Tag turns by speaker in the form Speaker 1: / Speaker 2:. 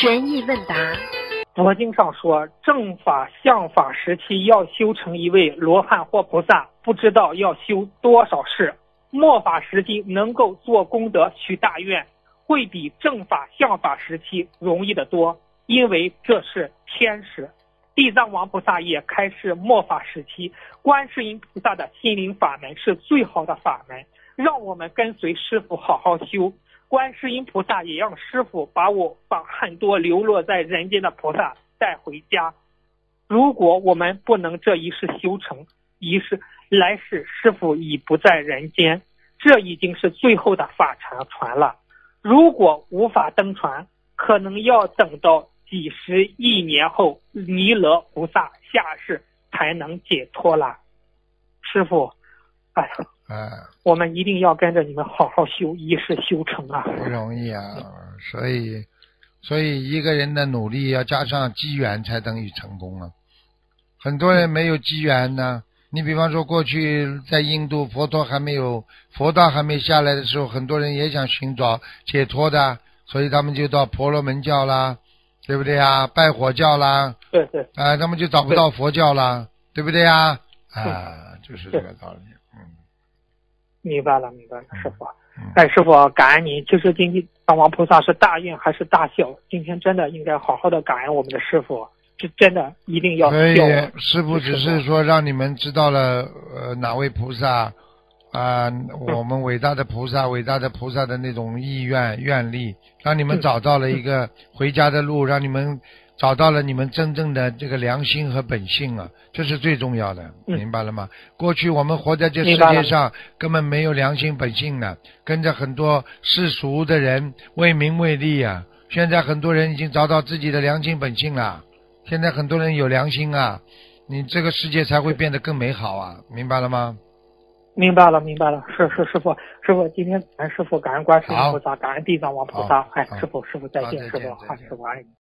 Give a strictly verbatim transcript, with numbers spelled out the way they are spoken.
Speaker 1: 悬疑问答。
Speaker 2: 佛经上说，正法相法时期要修成一位罗汉或菩萨，不知道要修多少世。末法时期能够做功德许大愿，会比正法相法时期容易得多，因为这是天时。地藏王菩萨也开示末法时期，观世音菩萨的心灵法门是最好的法门，让我们跟随师父好好修。观世音菩萨也让师父把我把很多流落在人间的菩萨带回家。如果我们不能这一世修成，一世来世师父已不在人间，这已经是最后的法禅传了。如果无法登船，可能要等到几十亿年后弥勒菩萨下世才能解脱了。师父，哎呀，
Speaker 3: 啊，
Speaker 2: 我们一定要跟着你们好好修，一世修成啊！
Speaker 3: 不容易啊，所以，所以一个人的努力要加上机缘，才等于成功啊。很多人没有机缘呢。你比方说，过去在印度，佛陀还没有佛道还没下来的时候，很多人也想寻找解脱的，所以他们就到婆罗门教啦，对不对啊？拜火教啦，
Speaker 2: 对对，
Speaker 3: 啊、呃，他们就找不到佛教啦，对不对呀？啊，就是这个道理。嗯，
Speaker 2: 明白了，明白了，师傅。哎，师傅，感恩您。其实今天当王菩萨是大运还是大孝？今天真的应该好好的感恩我们的师傅。这真的一定要
Speaker 3: 所以
Speaker 2: 孝。
Speaker 3: 师父只是说让你们知道了呃哪位菩萨啊、呃嗯，我们伟大的菩萨伟大的菩萨的那种意愿愿力，让你们找到了一个回家的路，让你们找到了你们真正的这个良心和本性啊，这是最重要的，明白了吗？过去我们活在这世界上根本没有良心本性的，跟着很多世俗的人为名为利啊，现在很多人已经找到自己的良心本性了。现在很多人有良心啊，你这个世界才会变得更美好啊，明白了吗？
Speaker 2: 明白了，明白了。是是，师傅，师傅，今天感恩师傅，感恩观世音菩萨，感恩地藏王菩萨。哎，师傅，师傅再见，师傅，好，师傅爱你。